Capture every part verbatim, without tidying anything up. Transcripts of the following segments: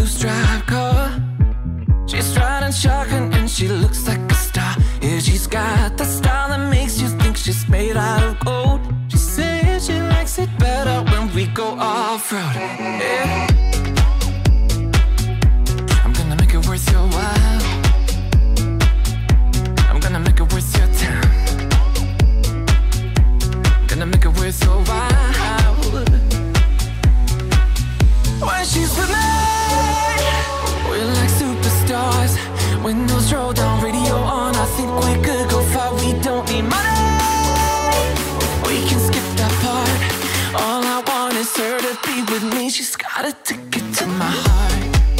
blue striped car. She's riding shotgun and she looks like a star. Yeah, she's got the style that makes you think she's made out of gold. She says she likes it better when we go off-road. Yeah. I'm gonna make it worth your while. I'm gonna make it worth your time. Gonna make it worth your while. When she's with me, we're like superstars. Windows roll down, radio on. I think we could go far. We don't need money. We can skip that part. All I want is her to be with me. She's got a ticket to my heart.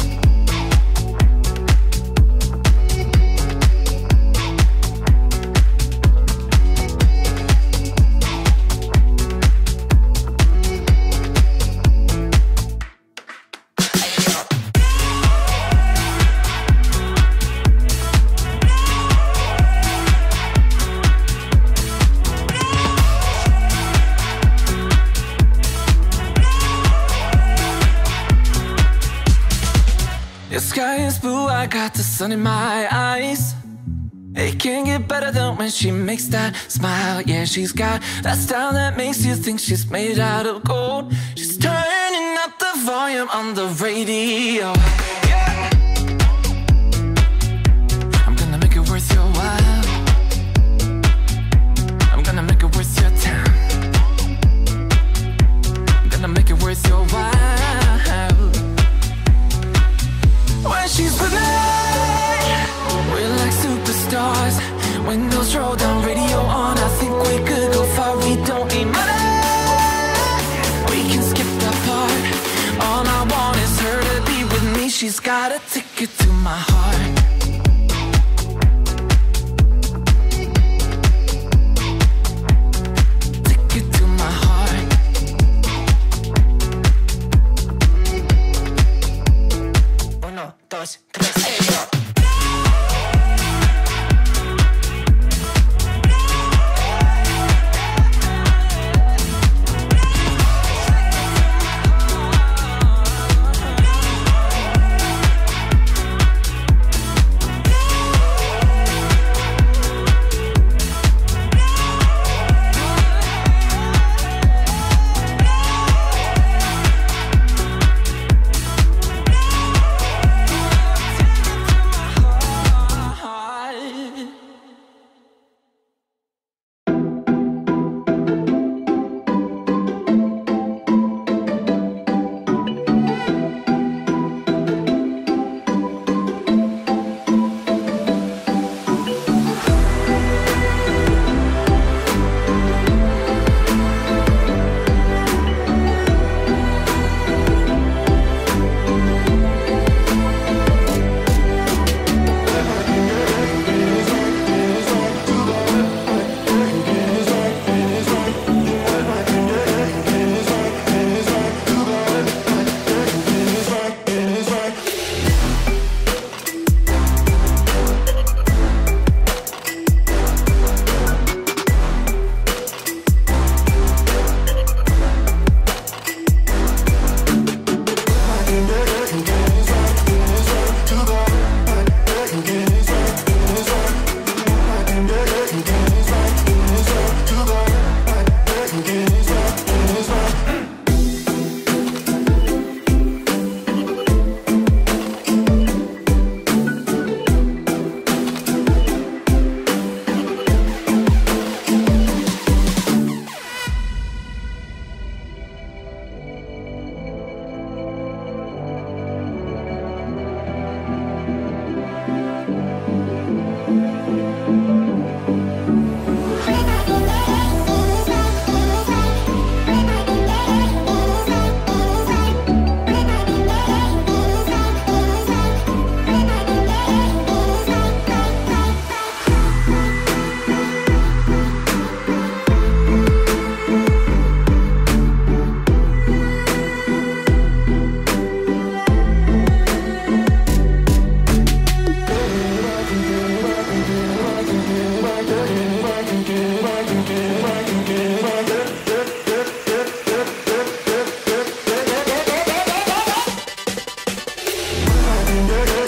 The sky is blue, I got the sun in my eyes. It can't get better than when she makes that smile. Yeah, she's got that style that makes you think she's made out of gold. She's turning up the volume on the radio. Yeah. I'm gonna make it worth your while. I'm gonna make it worth your time. I'm gonna make it worth your while. When she's with me, we're like superstars. Windows roll down, radio on. I think we could go far. We don't need money. We can skip that part. All I want is her to be with me. She's got a ticket to my heart. Ticket to my heart. Uno, dos, tres, hey, yo.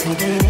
taking